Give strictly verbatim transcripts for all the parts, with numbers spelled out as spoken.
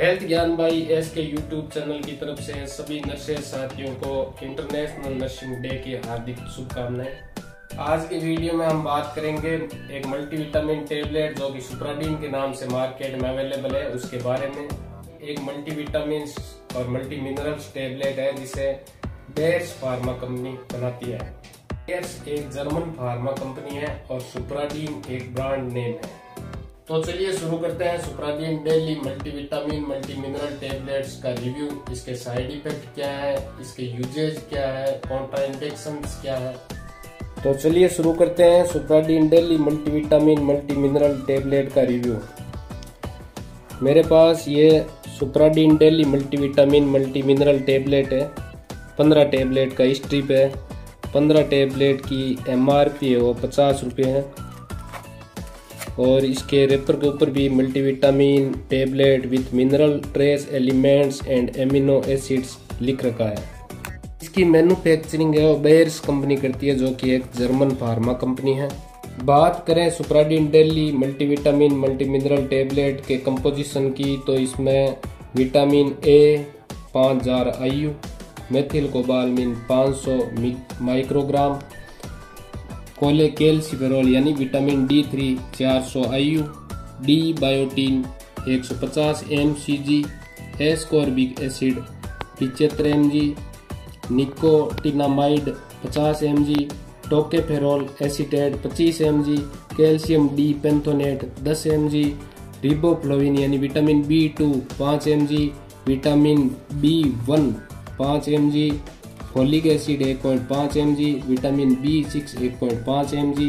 Health ज्ञान भाई S के यूट्यूब चैनल की तरफ से सभी नर्सेज साथियों को इंटरनेशनल नर्सिंग डे की हार्दिक शुभकामनाएं। आज की वीडियो में हम बात करेंगे एक मल्टीविटामिन टेबलेट जो कि सुप्राडीन के नाम से मार्केट में अवेलेबल है उसके बारे में। एक मल्टीविटामिन और मल्टी मिनरल्स टेबलेट है जिसे बेयर्स फार्मा कंपनी बनाती है। बेयर्स एक जर्मन फार्मा कंपनी है और सुप्राडीन एक ब्रांड नेम है। तो चलिए शुरू करते हैं Supradyn daily multivitamin multi mineral tablets का रिव्यू। इसके साइड इफेक्ट क्या है, इसके यूजेज क्या है, कॉन्ट्राइंडिकेशंस क्या है। तो चलिए शुरू करते हैं Supradyn daily multivitamin multi mineral tablet का रिव्यू। मेरे पास ये Supradyn daily multivitamin multi mineral tablet है। पंद्रह टेबलेट का स्ट्रिप है। पंद्रह टेबलेट की एम आर पी है वो पचास रुपये है और इसके रेपर के ऊपर भी multivitamin tablet with mineral trace elements and amino acids लिख रखा है। इसकी मैन्युफैक्चरिंग है वो बेयर्स कंपनी करती है जो कि एक जर्मन फार्मा कंपनी है। बात करें Supradyn daily multivitamin multi mineral tablet के कंपोजिशन की तो इसमें विटामिन ए पाँच हजार आई यू, मेथिल कोबालमिन पाँच सौ माइक्रोग्राम, कोले कैल्सिफेरॉल यानी विटामिन डी थ्री चार सौ आई यू, डी बायोटीन एक सौ पचास M C G, ascorbic acid पचहत्तर एम जी, निकोटिनामाइड पचास एम जी, टोकेफेरॉल एसीटेट पच्चीस M G, calcium D pantothenate दस एम जी, रिबोफ्लोविन यानी विटामिन बी टू पाँच M G, vitamin B one पाँच एम जी, फोलिक एसिड एक point पाँच M G, vitamin B six एक point पाँच M G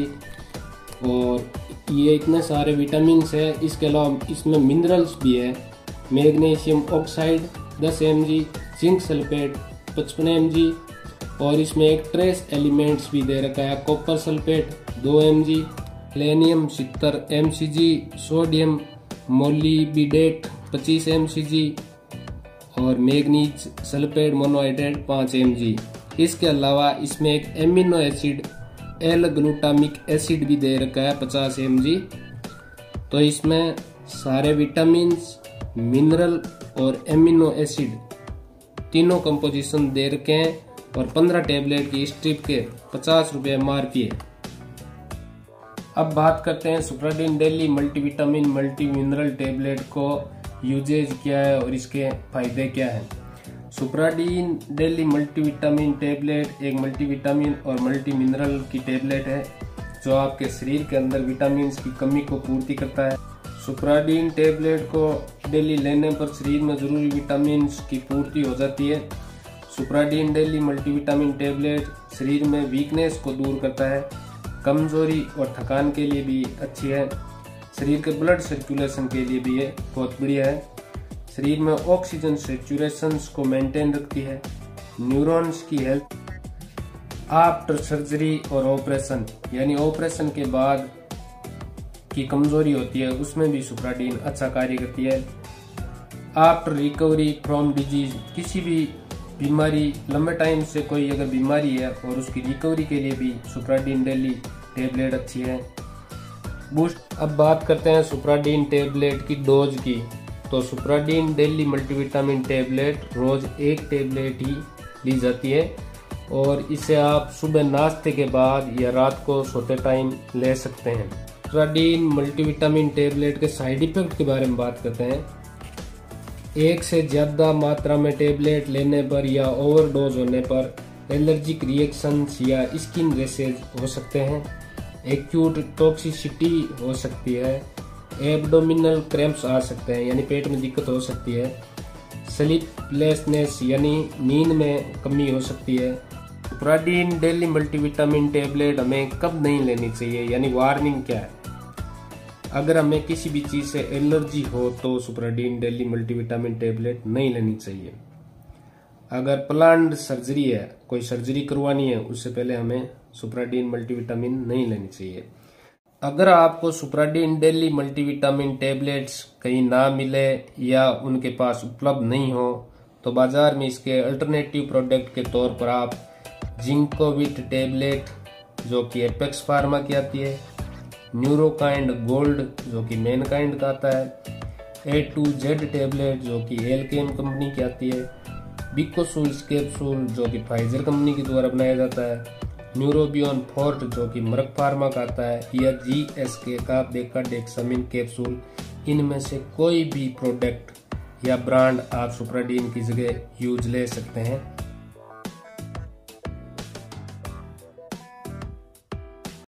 और ये इतने सारे विटामिन है। इसके अलावा इसमें मिनरल्स भी है। मैग्नीशियम ऑक्साइड दस एम जी, जिंक सल्फेट पचपन एम जी और इसमें एक ट्रेस एलिमेंट्स भी दे रखा है। कॉपर सल्फेट दो एम जी, सेलेनियम सत्तर M C G, sodium molybdate पच्चीस एम सी जी और मैग्नीज सल्फेट मोनोहाइड्रेट पाँच एम जी। इसके अलावा इसमें एक amino acid L glutamic acid भी दे रखा है पचास एम जी। तो इसमें सारे विटामिन्स, मिनरल और एमिनो एसिड तीनों कंपोजिशन दे रखे हैं और पंद्रह टेबलेट की स्ट्रिप के पचास रुपये एम आर पी है। अब बात करते हैं Supradyn daily multivitamin multi mineral tablet को यूजेज क्या है और इसके फायदे क्या हैं। सुप्राडीन डेली मल्टीविटामिन टेबलेट एक मल्टीविटामिन और मल्टी मिनरल की टेबलेट है जो आपके शरीर के अंदर विटामिन की कमी को पूर्ति करता है। सुप्राडीन टेबलेट को डेली लेने पर शरीर में जरूरी विटामिन की पूर्ति हो जाती है। सुप्राडीन डेली मल्टीविटामिन टेबलेट शरीर में वीकनेस को दूर करता है। कमजोरी और थकान के लिए भी अच्छी है। शरीर के ब्लड सर्कुलेशन के लिए भी ये बहुत बढ़िया है। शरीर में ऑक्सीजन सेचुरेशन को मेंटेन रखती है। न्यूरॉन्स की हेल्थ आफ्टर सर्जरी और ऑपरेशन यानी ऑपरेशन के बाद की कमजोरी होती है उसमें भी सुप्राडीन अच्छा कार्य करती है। आफ्टर रिकवरी फ्रॉम डिजीज किसी भी बीमारी लंबे टाइम से कोई अगर बीमारी है और उसकी रिकवरी के लिए भी सुप्राडीन डेली टेबलेट अच्छी है। बूस्ट। अब बात करते हैं सुप्राडीन टेबलेट की डोज की। तो सुप्राडीन डेली मल्टीविटामिन टेबलेट रोज एक टेबलेट ही ली जाती है और इसे आप सुबह नाश्ते के बाद या रात को सोते टाइम ले सकते हैं। सुप्राडीन मल्टीविटामिन टेबलेट के साइड इफेक्ट के बारे में बात करते हैं। एक से ज्यादा मात्रा में टेबलेट लेने पर या ओवरडोज होने पर एलर्जिक रिएक्शंस या स्किन रैशेज हो सकते हैं। एक्यूट टॉक्सिसिटी हो सकती है। एब्डोमिनल क्रैम्प्स आ सकते हैं यानी पेट में दिक्कत हो सकती है। स्लीपलेसनेस यानी नींद में कमी हो सकती है। सुप्राडीन डेली मल्टीविटामिन टेबलेट हमें कब नहीं लेनी चाहिए यानी वार्निंग क्या है। अगर हमें किसी भी चीज से एलर्जी हो तो सुप्राडीन डेली मल्टीविटामिन टेबलेट नहीं लेनी चाहिए। अगर प्लान्ड सर्जरी है, कोई सर्जरी करवानी है, उससे पहले हमें सुप्राडीन मल्टीविटामिन नहीं लेनी चाहिए। अगर आपको सुप्राडीन डेली मल्टीविटामिन टेबलेट्स कहीं ना मिले या उनके पास उपलब्ध नहीं हो तो बाजार में इसके अल्टरनेटिव प्रोडक्ट के तौर पर आप जिंकोविट टेबलेट जो कि एपेक्स फार्मा की आती है, न्यूरोकाइंड गोल्ड जो कि मैनकाइंड का आता है, ए टू जेड टैबलेट जो कि एल्केम कंपनी की आती है, बिकोसूल कैप्सूल जो कि फाइजर कंपनी के द्वारा बनाया जाता है, न्यूरोबियन फोर्ट जो कि मर्क फार्मा का आता है, या जी एस के का बेकाडेक्सामिन कैप्सूल। इनमें से कोई भी प्रोडक्ट या ब्रांड आप सुप्राडीन की जगह यूज ले सकते हैं।